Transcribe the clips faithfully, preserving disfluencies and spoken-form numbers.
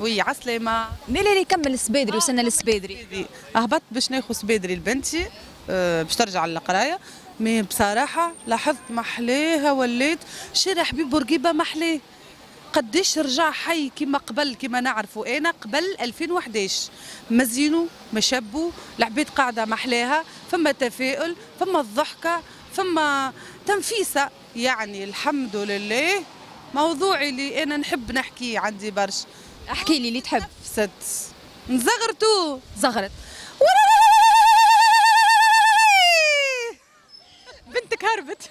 وي عسلامة. مالا اللي يكمل السبادري وصلنا للسبادري. هبطت باش ناخذ سبادري لبنتي أه باش ترجع للقرايه، مي بصراحه لاحظت محلاها وليت شارع حبيب بورقيبه محلاه قداش رجع حي كما قبل كما نعرفوا انا قبل ألفين وحداش مزينوا مشبوا العباد قاعده محلاها، فما تفاؤل فما الضحكه فما تنفيسه يعني الحمد لله. موضوعي اللي انا نحب نحكيه عندي برشا. احكي لي اللي تحب. نفست نزغرتو زغرت بنتك هربت.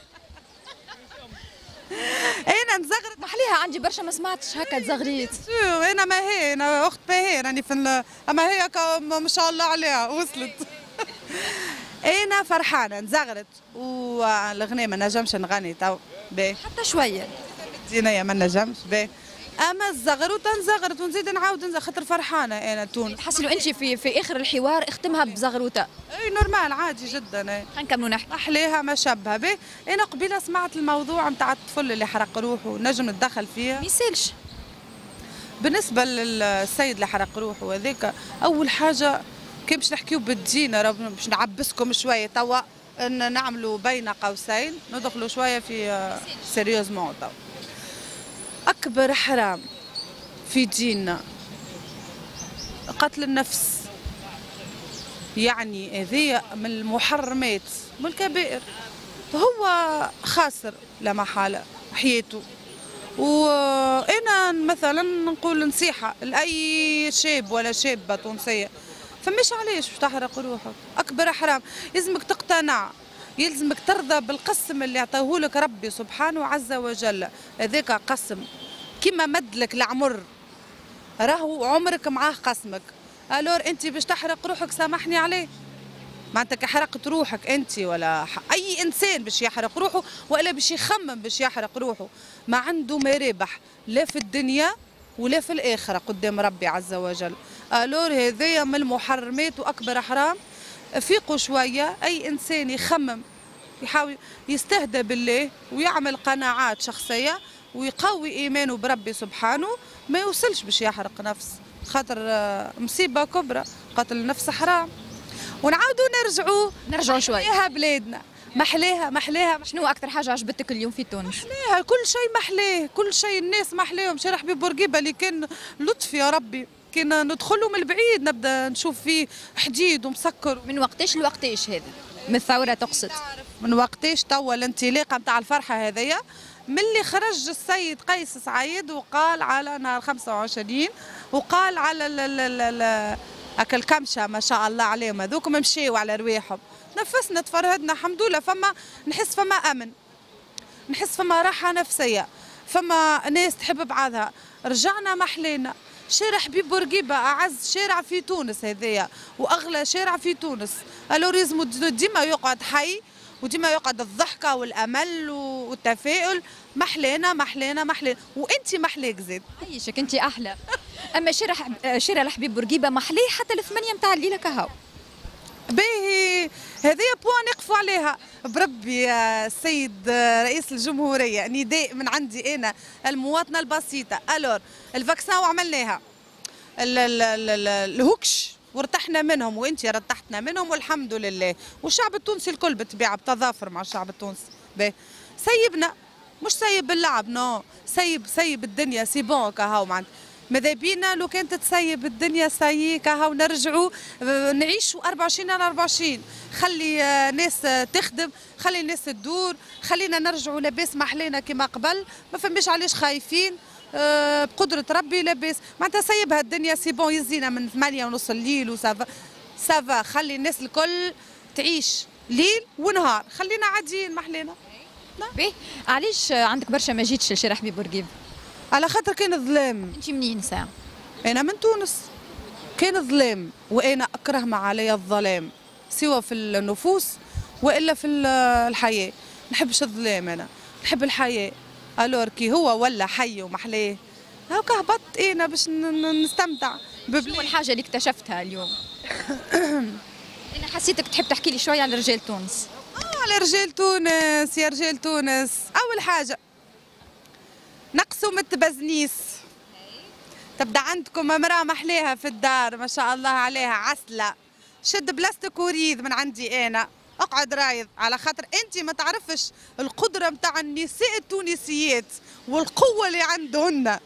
انا نزغرت محليها عندي برشا ما سمعتش هكا تزغريت. انا ما هي انا اخت باهي راني في ال... اما هي ما شاء الله عليها وصلت. انا فرحانه نزغرت والغناء ما نجمش نغني تو باهي حتى شويه دينيا ما نجمش باهي، اما الزغروطه نزغرت ونزيد نعاود نزغر خاطر فرحانه انا تونس. حسيت انت في في اخر الحوار اختمها بزغروطه. اي نورمال عادي جدا. اي خلينا نكملوا نحكي. احليها ما شبها به. انا قبيله سمعت الموضوع نتاع الطفل اللي حرق روحه نجم نتدخل فيه. ما يسالش. بالنسبه للسيد اللي حرق روحه هذاك اول حاجه كي باش نحكيو بالدين باش نعبسكم شويه توا ان نعملوا بين قوسين ندخلوا شويه في سيريوزمون. توا اكبر حرام في ديننا قتل النفس، يعني هذه من المحرمات من الكبائر، هو خاسر لا محاله حياته. وانا مثلا نقول نصيحه لاي شاب ولا شابه تونسيه فمش علاش باش تحرق روحك، اكبر حرام. يلزمك تقتنع، يلزمك ترضى بالقسم اللي عطاهولك ربي سبحانه عز وجل. هذاك قسم كيما مدلك العمر راهو عمرك معاه قسمك. الور انت باش تحرق روحك سامحني عليه، معناتها كي حرقت روحك انت ولا اي انسان باش يحرق روحه والا باش يخمم باش يحرق روحه ما عنده ما ربح لا في الدنيا ولا في الاخره قدام ربي عز وجل. الور هذايا من المحرمات واكبر حرام. فيقوا شويه، اي انسان يخمم يحاول يستهدى بالله ويعمل قناعات شخصيه ويقوي ايمانه بربي سبحانه ما يوصلش باش يحرق نفس، خاطر مصيبه كبرى. قتل النفس حرام. ونعاودوا نرجعوا نرجعوا شوي. محليها بلادنا، محليها محليها. شنو اكثر حاجه عجبتك اليوم في تونس؟ محليها كل شيء محلاه، كل شيء الناس محلاهم. شارع حبيب بورقيبه اللي كان لطف يا ربي، كنا ندخلوا من البعيد نبدا نشوف فيه حديد ومسكر. من وقتاش لوقتاش هذا؟ من الثوره تقصد؟ من وقتاش توا الانطلاقه نتاع الفرحه هذيا ملي خرج السيد قيس سعيد وقال على نهار خمسة وعشرين وقال على هكا الكمشه ما شاء الله عليهم هذوك مشيوا على رواحهم. نفسنا تفرهدنا الحمد لله. فما نحس فما امن، نحس فما راحه نفسيه، فما ناس تحب بعضها. رجعنا محلينا. شارع حبيب بورقيبه اعز شارع في تونس هذايا واغلى شارع في تونس. الوريزمو ديما يقعد حي وديما يقعد الضحكه والامل والتفاؤل. محلينا محلينا محلينا وانت محليك زيد. عيشك انت احلى. اما شارع شارع الحبيب بورقيبه محليه حتى الثمانيه نتاع الليله كهو. باهي هذه بوان نقفوا عليها بربي يا السيد رئيس الجمهوريه. نداء من عندي انا المواطنه البسيطه. الور الفاكسان وعملناها الهوكش وارتحنا منهم وانت رتحتنا منهم والحمد لله. والشعب التونسي الكل بالطبيعه بتظافر مع الشعب التونسي. باهي سيبنا مش سيب اللعب نو، سيب سيب الدنيا سي بون كهو. معناتها ماذا بينا لو كانت تسيب الدنيا سي كهو نرجعوا نعيشوا أربعة وعشرين على أربعة وعشرين. خلي ناس تخدم، خلي الناس تدور، خلينا نرجعوا لاباس محلينا كما قبل. ما فماش علاش خايفين. أه بقدرة ربي لاباس. معناتها سيبها الدنيا سي بون يزينا من ثمانية ونص الليل وسافا سافا. خلي الناس الكل تعيش ليل ونهار، خلينا عاديين محلينا. باهي علاش عندك برشا ما جيتش لشارع حبيب بورقيبه؟ على خاطر كان ظلام. انت منين ساعه؟ انا من تونس. كان ظلام وانا اكره ما علي الظلام سواء في النفوس والا في الحياه. نحبش الظلام، انا نحب الحياه. الور كي هو ولا حي ومحلاه هاكا هبطت انا باش نستمتع. شنو الحاجه اللي اكتشفتها اليوم؟ انا حسيتك تحب تحكي لي شويه على رجال تونس. اه على رجال تونس. يا رجال تونس اول حاجه نقصوا من التبزنيس. تبدا عندكم امراه محليها في الدار ما شاء الله عليها عسله، شد بلاستيك وريد من عندي انا، اقعد رايض على خاطر انت ما تعرفش القدره نتاع النساء التونسيات والقوه اللي عندهن.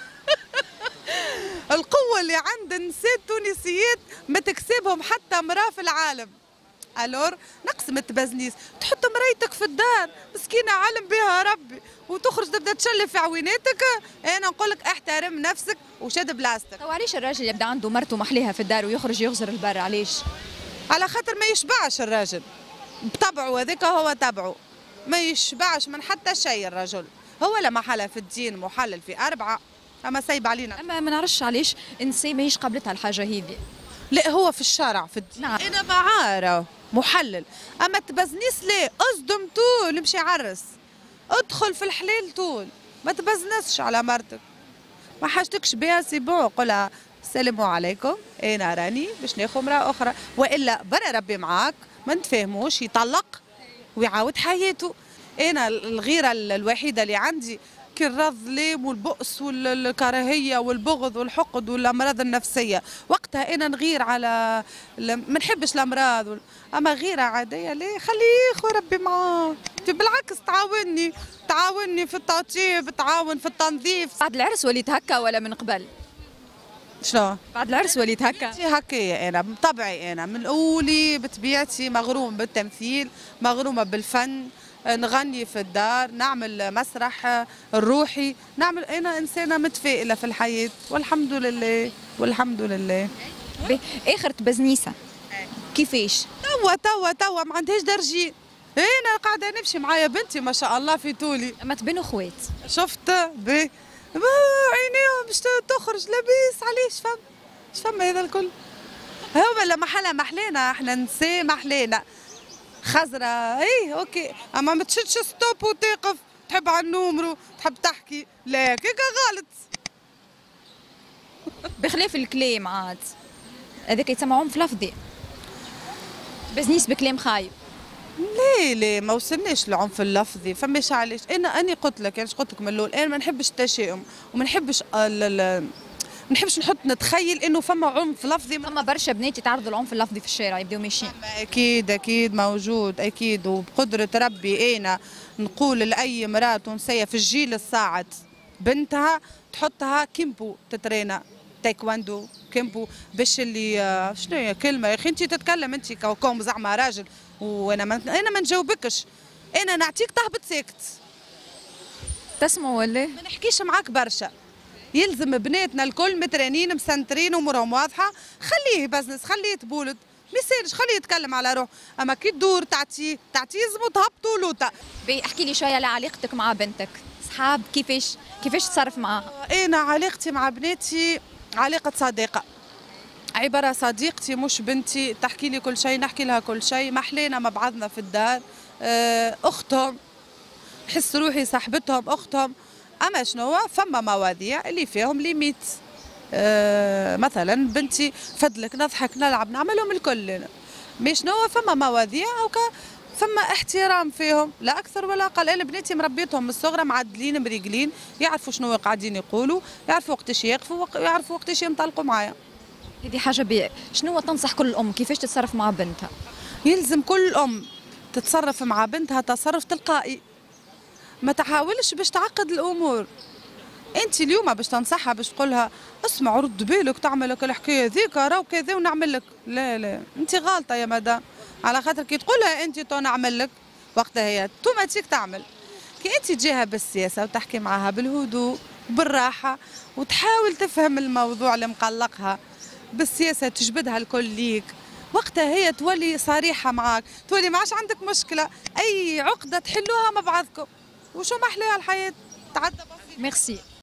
القوه اللي عند النساء التونسيات ما تكسبهم حتى امراه في العالم. الور نقسم التبزنيس، تحط مرايتك في الدار مسكينه علم بها ربي وتخرج تبدا تشلف في عويناتك، انا نقول لك احترم نفسك وشد بلاستيك. طيب علاش الراجل يبدا عنده مرته محليها في الدار ويخرج يغزر البر علاش؟ على خاطر ما يشبعش الراجل بطبعه، هذاك هو طبعه ما يشبعش من حتى شيء الرجل، هو لا محل في الدين محلل في أربعة، أما سايب علينا. اما ما نعرفش علاش النساء ماهيش قابلتها الحاجه هذه. لا هو في الشارع في الدين نعم. أنا معاره محلل، أما تبزنيس لا، أصدم طول امشي عرس، ادخل في الحلال طول، ما تبزنسش على مرتك، ما حاجتكش بها سي بون، قولها السلام عليكم انا راني باش ناخذ امراه اخرى، والا برا ربي معاك ما نتفاهموش يطلق ويعاود حياته. انا الغيره الوحيده اللي عندي كي الظلام والبؤس والكراهيه والبغض والحقد والامراض النفسيه، وقتها انا نغير على ما نحبش الامراض، اما غيره عاديه ليه خليه ياخذ ربي معاه، بالعكس تعاونني تعاونني في التطيب، تعاون في التنظيف. بعد العرس وليت هكا ولا من قبل؟ شنو؟ بعد العرس وليت هكا؟ هكايا انا بطبعي، انا من اولي بطبيعتي مغروم بالتمثيل، مغرومه بالفن، نغني في الدار، نعمل مسرح الروحي، نعمل انا انسانه متفائله في الحياه والحمد لله والحمد لله. اخر تبزنيسه كيفاش؟ توا توا توا ما عندهاش درجين، انا قاعده نمشي معايا بنتي ما شاء الله في طولي. اما تبينوا خوات. شفت بي عينيهم باش تخرج لاباس عليش فم اش فما هذا الكل. هو لا محلها محلينا احنا نساء محلينا خزرة اي اوكي، اما ما تشدش ستوب وتقف تحب على النومرو تحب تحكي، لا كيكا غلط. بخلاف الكلام عاد هذاك يسمعوهم في لفظي بزنيس بكلام خايب. لا لا ما وصلناش للعنف اللفظي، فماش علاش انا اني قلت لك انا قلت لك من الاول انا ما نحبش التشاؤم وما نحبش ما نحبش نحط نتخيل انه فما عنف لفظي. فما برشا بنات يتعرضوا للعنف اللفظي في الشارع يبداو ماشيين. اكيد اكيد موجود اكيد، وبقدره ربي انا نقول لاي امراه تونسيه في الجيل الصاعد بنتها تحطها كيمبو تترينا تايكواندو كيمبو باش اللي شنو هي كلمه يا اخي انت تتكلم انت كوم زعما راجل وانا ما انا ما نجاوبكش، انا نعطيك تهبط ساكت. تسمعوا ولا؟ ما نحكيش معاك برشا، يلزم بناتنا الكل مترانين مسنترين امورهم واضحه، خليه بزنس خليه تبولد ما يسالش خليه يتكلم على روحه، اما كي تدور تعطيه تعطيه يلزموا تهبطوا لوطه. احكي لي شويه على علاقتك مع بنتك، صحاب كيفاش كيفاش تصرف معاها؟ انا علاقتي مع بناتي علاقه صديقه، عباره صديقتي مش بنتي، تحكي لي كل شيء نحكي لها كل شيء، محلينا مع بعضنا في الدار، اختهم نحس روحي صاحبتهم اختهم. اما شنو فما مواضيع اللي فيهم ليميت، أه مثلا بنتي فضلك نضحك نلعب نعملهم الكل، مي شنو فما مواضيع هكا فما احترام فيهم لا اكثر ولا اقل. انا بناتي مربيتهم من الصغرى معدلين مريقلين، يعرفوا شنو قاعدين يقولوا، يعرفوا وقتاش يقفوا، يعرفوا وقتاش ينطلقوا معايا. هذه حاجه بي شنو تنصح كل ام كيفاش تتصرف مع بنتها؟ يلزم كل ام تتصرف مع بنتها تصرف تلقائي، ما تحاولش باش تعقد الامور. انت اليوم باش تنصحها باش تقولها اسمع رد بالك تعمل لك الحكايه ذيك راهو كذا ونعمل لك، لا لا انت غالطه يا مدام، على خاطر كي تقولها انت تو نعمل لك وقتها هي توماتيك تعمل. كي انت تجيها بالسياسه وتحكي معها بالهدوء بالراحه وتحاول تفهم الموضوع اللي مقلقها بالسياسه تجبدها الكل ليك، وقتها هي تولي صريحه معاك، تولي ما عادش عندك مشكله، اي عقده تحلوها مع بعضكم وشو ما احلاها الحياه تعدى بسيط. ميرسي.